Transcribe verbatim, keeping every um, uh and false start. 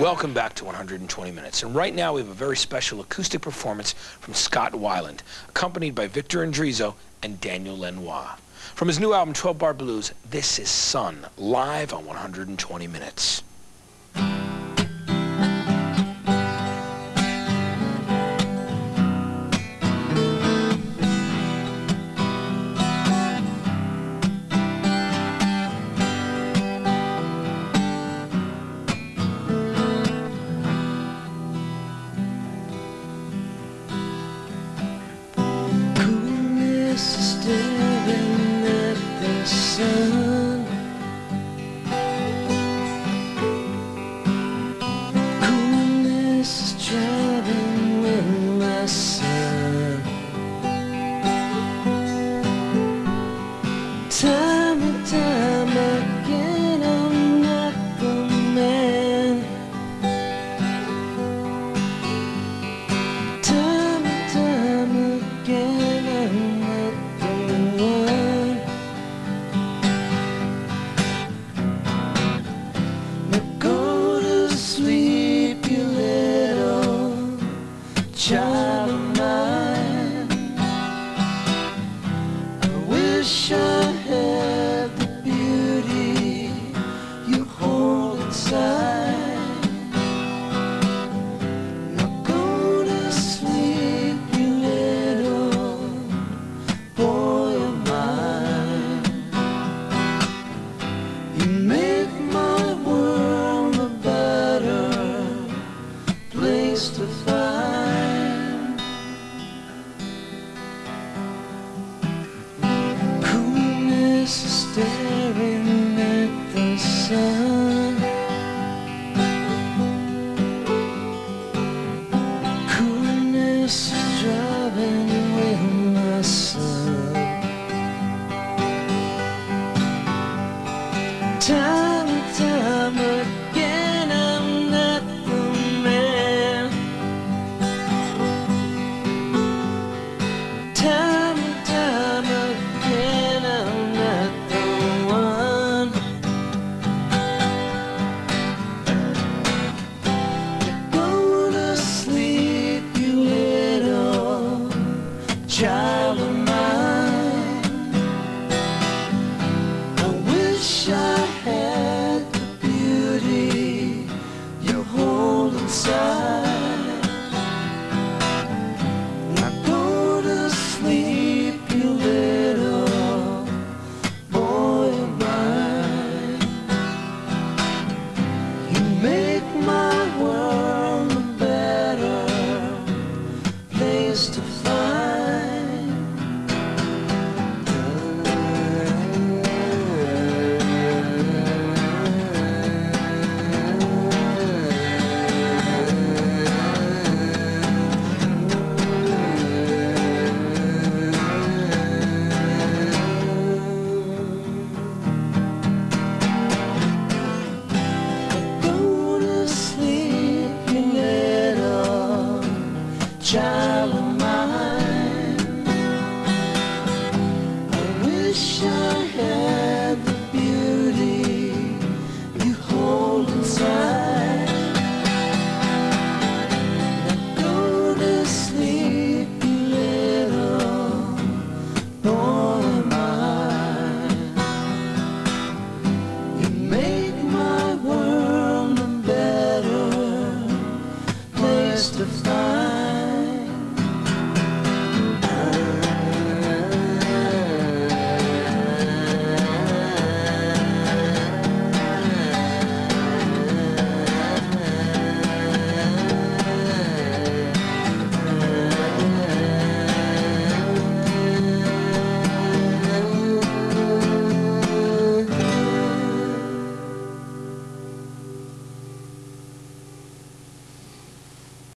Welcome back to one hundred twenty minutes. And right now we have a very special acoustic performance from Scott Weiland, accompanied by Victor Indrizzo and Daniel Lanois. From his new album, twelve bar Blues, this is Sun, live on one hundred twenty minutes. Staring at the sun, coolness is driving with my son. Time and time again, I'm not the man. Time and time again, I'm child of mine. I wish I had the beauty you hold inside. Now go to sleep, you little boy of mine. You make my world a better place to find. Staring at the sun, coolness is driving with my son. Time and time again, I'm not the man. Time and time again, I'm not child of mine. I wish I had the beauty you hold inside.